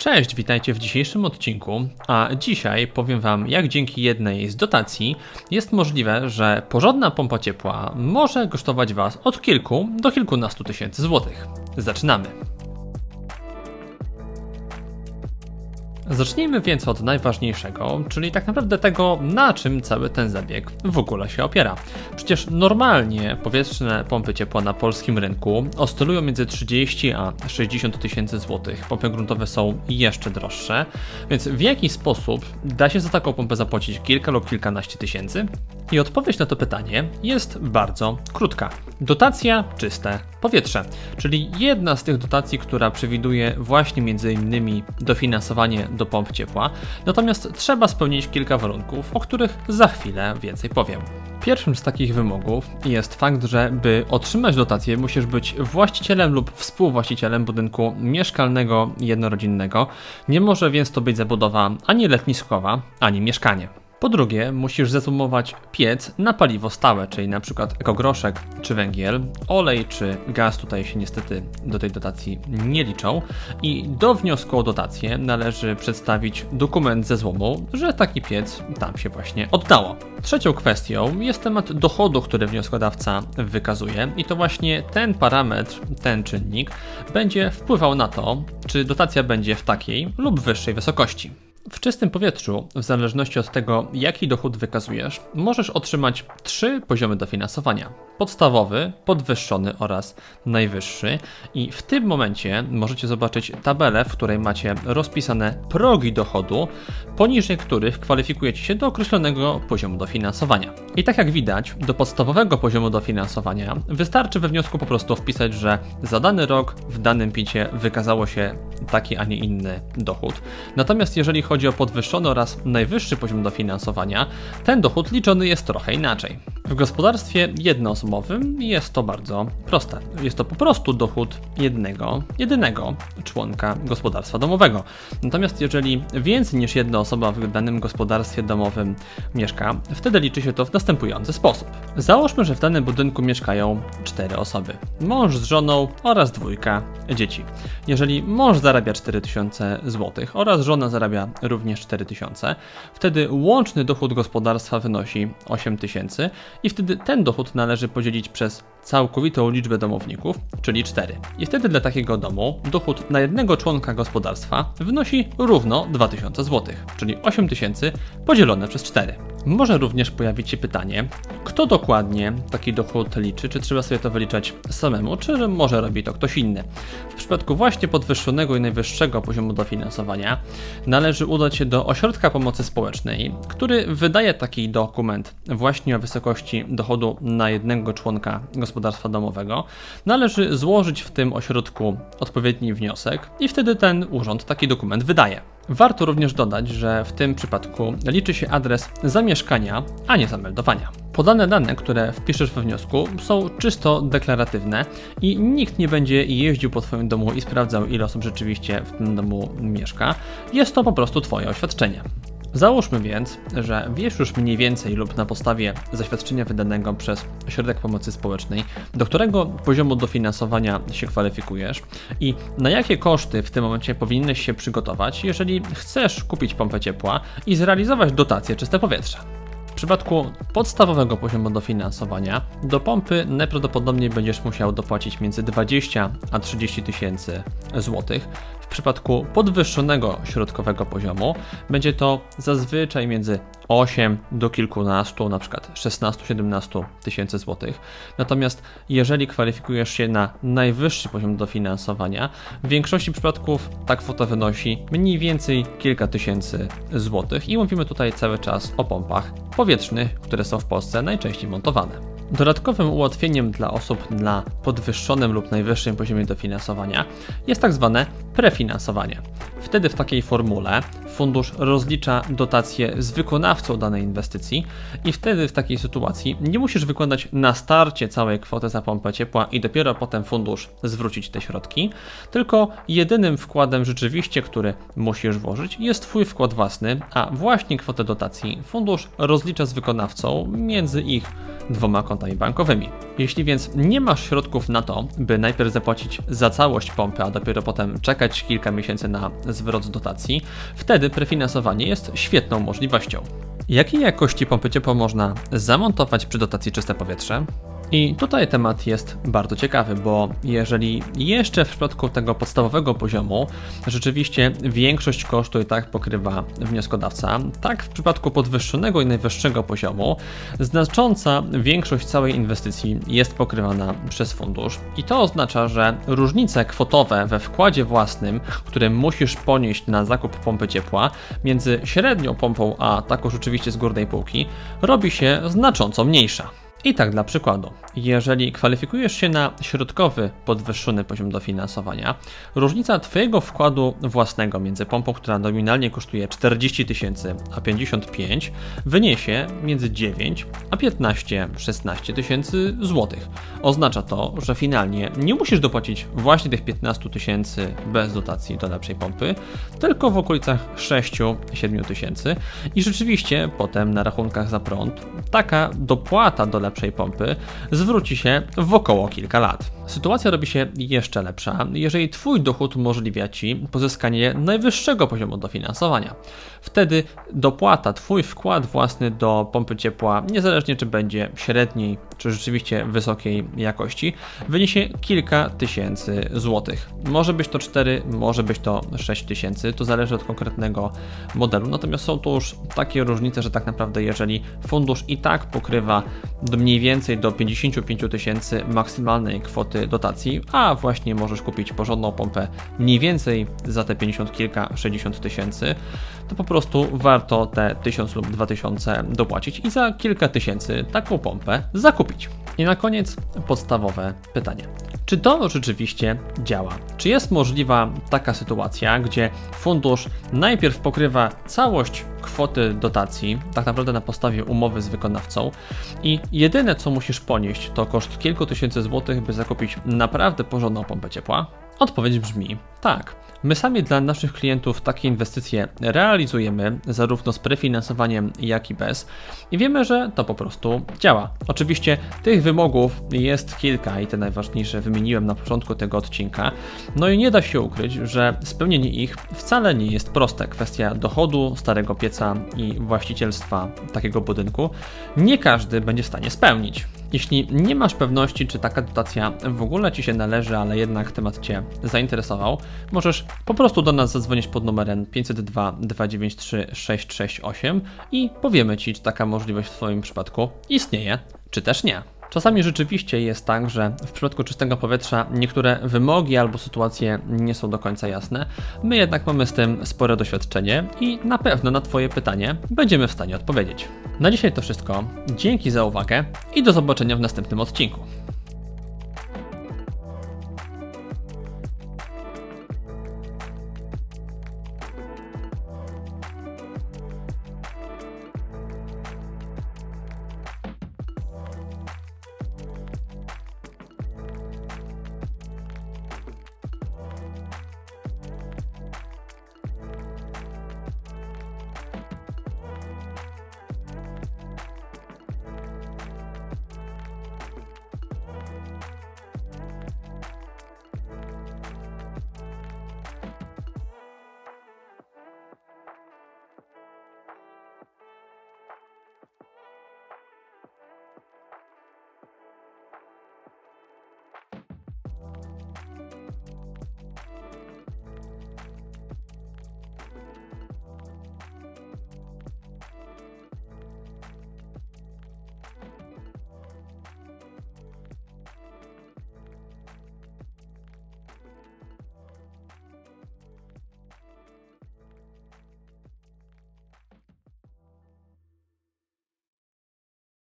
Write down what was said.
Cześć, witajcie w dzisiejszym odcinku, a dzisiaj powiem Wam, jak dzięki jednej z dotacji jest możliwe, że porządna pompa ciepła może kosztować Was od kilku do kilkunastu tysięcy złotych. Zaczynamy! Zacznijmy więc od najważniejszego, czyli tak naprawdę tego, na czym cały ten zabieg w ogóle się opiera. Przecież normalnie powietrzne pompy ciepła na polskim rynku oscylują między 30 a 60 tysięcy złotych. Pompy gruntowe są jeszcze droższe, więc w jaki sposób da się za taką pompę zapłacić kilka lub kilkanaście tysięcy? I odpowiedź na to pytanie jest bardzo krótka. Dotacja czyste powietrze, czyli jedna z tych dotacji, która przewiduje właśnie m.in. dofinansowanie do pomp ciepła, natomiast trzeba spełnić kilka warunków, o których za chwilę więcej powiem. Pierwszym z takich wymogów jest fakt, że by otrzymać dotację, musisz być właścicielem lub współwłaścicielem budynku mieszkalnego jednorodzinnego. Nie może więc to być zabudowa ani letniskowa, ani mieszkanie. Po drugie, musisz zasumować piec na paliwo stałe, czyli na przykład ekogroszek czy węgiel, olej czy gaz tutaj się niestety do tej dotacji nie liczą i do wniosku o dotację należy przedstawić dokument ze złomu, że taki piec tam się właśnie oddało. Trzecią kwestią jest temat dochodu, który wnioskodawca wykazuje i to właśnie ten parametr, ten czynnik będzie wpływał na to, czy dotacja będzie w takiej lub wyższej wysokości. W czystym powietrzu, w zależności od tego, jaki dochód wykazujesz, możesz otrzymać 3 poziomy dofinansowania. Podstawowy, podwyższony oraz najwyższy i w tym momencie możecie zobaczyć tabelę, w której macie rozpisane progi dochodu, poniżej których kwalifikujecie się do określonego poziomu dofinansowania. I tak jak widać, do podstawowego poziomu dofinansowania wystarczy we wniosku po prostu wpisać, że za dany rok w danym PIT-ie wykazało się taki, a nie inny dochód. Natomiast jeżeli chodzi o podwyższony oraz najwyższy poziom dofinansowania, ten dochód liczony jest trochę inaczej. W gospodarstwie jednoosobowym jest to bardzo proste. Jest to po prostu dochód jedynego członka gospodarstwa domowego. Natomiast jeżeli więcej niż jedna osoba w danym gospodarstwie domowym mieszka, wtedy liczy się to w następujący sposób. Załóżmy, że w danym budynku mieszkają 4 osoby. Mąż z żoną oraz 2 dzieci. Jeżeli mąż zarabia 4000 zł oraz żona zarabia również 4000, wtedy łączny dochód gospodarstwa wynosi 8000 i wtedy ten dochód należy podzielić przez całkowitą liczbę domowników, czyli 4. I wtedy dla takiego domu dochód na jednego członka gospodarstwa wynosi równo 2000 zł, czyli 8000 podzielone przez 4. Może również pojawić się pytanie, kto dokładnie taki dochód liczy, czy trzeba sobie to wyliczać samemu, czy może robi to ktoś inny. W przypadku właśnie podwyższonego i najwyższego poziomu dofinansowania należy udać się do ośrodka pomocy społecznej, który wydaje taki dokument właśnie o wysokości dochodu na jednego członka gospodarstwa domowego. Należy złożyć w tym ośrodku odpowiedni wniosek i wtedy ten urząd taki dokument wydaje. Warto również dodać, że w tym przypadku liczy się adres zamieszkania, a nie zameldowania. Podane dane, które wpiszesz we wniosku, są czysto deklaratywne i nikt nie będzie jeździł po Twoim domu i sprawdzał, ile osób rzeczywiście w tym domu mieszka. Jest to po prostu Twoje oświadczenie. Załóżmy więc, że wiesz już mniej więcej lub na podstawie zaświadczenia wydanego przez Ośrodek Pomocy Społecznej, do którego poziomu dofinansowania się kwalifikujesz i na jakie koszty w tym momencie powinieneś się przygotować, jeżeli chcesz kupić pompę ciepła i zrealizować dotację czyste powietrze. W przypadku podstawowego poziomu dofinansowania do pompy najprawdopodobniej będziesz musiał dopłacić między 20 a 30 tysięcy złotych. W przypadku podwyższonego środkowego poziomu będzie to zazwyczaj między 8 do kilkunastu, na przykład 16-17 tysięcy złotych. Natomiast jeżeli kwalifikujesz się na najwyższy poziom dofinansowania, w większości przypadków ta kwota wynosi mniej więcej kilka tysięcy złotych i mówimy tutaj cały czas o pompach powietrznych, które są w Polsce najczęściej montowane. Dodatkowym ułatwieniem dla osób na podwyższonym lub najwyższym poziomie dofinansowania jest tak zwane prefinansowanie. Wtedy w takiej formule fundusz rozlicza dotację z wykonawcą danej inwestycji i wtedy w takiej sytuacji nie musisz wykładać na starcie całej kwoty za pompę ciepła i dopiero potem fundusz zwrócić te środki, tylko jedynym wkładem rzeczywiście, który musisz włożyć, jest Twój wkład własny, a właśnie kwotę dotacji fundusz rozlicza z wykonawcą między ich dwoma kontami bankowymi. Jeśli więc nie masz środków na to, by najpierw zapłacić za całość pompy, a dopiero potem czekać kilka miesięcy na zwrot z dotacji, wtedy prefinansowanie jest świetną możliwością. Jakiej jakości pompy ciepła można zamontować przy dotacji czyste powietrze? I tutaj temat jest bardzo ciekawy, bo jeżeli jeszcze w przypadku tego podstawowego poziomu rzeczywiście większość kosztu i tak pokrywa wnioskodawca, tak w przypadku podwyższonego i najwyższego poziomu znacząca większość całej inwestycji jest pokrywana przez fundusz i to oznacza, że różnice kwotowe we wkładzie własnym, które musisz ponieść na zakup pompy ciepła między średnią pompą a taką rzeczywiście z górnej półki robi się znacząco mniejsza. I tak dla przykładu, jeżeli kwalifikujesz się na środkowy, podwyższony poziom dofinansowania, różnica Twojego wkładu własnego między pompą, która nominalnie kosztuje 40 tysięcy, a 55 wyniesie między 9 a 15-16 tysięcy złotych. Oznacza to, że finalnie nie musisz dopłacić właśnie tych 15 tysięcy bez dotacji do lepszej pompy, tylko w okolicach 6-7 tysięcy i rzeczywiście potem na rachunkach za prąd taka dopłata do lepszej pompy zwróci się w około kilka lat. Sytuacja robi się jeszcze lepsza, jeżeli Twój dochód umożliwia Ci pozyskanie najwyższego poziomu dofinansowania. Wtedy dopłata, Twój wkład własny do pompy ciepła, niezależnie czy będzie średniej, czy rzeczywiście wysokiej jakości, wyniesie kilka tysięcy złotych. Może być to 4, może być to 6 tysięcy, to zależy od konkretnego modelu, natomiast są to już takie różnice, że tak naprawdę jeżeli fundusz i tak pokrywa mniej więcej do 55 tysięcy maksymalnej kwoty dotacji, a właśnie możesz kupić porządną pompę mniej więcej za te 50 kilka, 60 tysięcy, to po prostu warto te 1000 lub 2000 dopłacić i za kilka tysięcy taką pompę zakupić. I na koniec podstawowe pytanie. Czy to rzeczywiście działa? Czy jest możliwa taka sytuacja, gdzie fundusz najpierw pokrywa całość kwoty dotacji, tak naprawdę na podstawie umowy z wykonawcą i jedyne co musisz ponieść to koszt kilku tysięcy złotych, by zakupić naprawdę porządną pompę ciepła? Odpowiedź brzmi tak. My sami dla naszych klientów takie inwestycje realizujemy, zarówno z prefinansowaniem, jak i bez i wiemy, że to po prostu działa. Oczywiście tych wymogów jest kilka i te najważniejsze wymieniłem na początku tego odcinka, no i nie da się ukryć, że spełnienie ich wcale nie jest proste. Kwestia dochodu, starego pieca i właścicielstwa takiego budynku nie każdy będzie w stanie spełnić. Jeśli nie masz pewności, czy taka dotacja w ogóle Ci się należy, ale jednak temat Cię zainteresował, możesz po prostu do nas zadzwonić pod numerem 502 293 668 i powiemy Ci, czy taka możliwość w Twoim przypadku istnieje, czy też nie. Czasami rzeczywiście jest tak, że w przypadku czystego powietrza niektóre wymogi albo sytuacje nie są do końca jasne. My jednak mamy z tym spore doświadczenie i na pewno na Twoje pytanie będziemy w stanie odpowiedzieć. Na dzisiaj to wszystko. Dzięki za uwagę i do zobaczenia w następnym odcinku.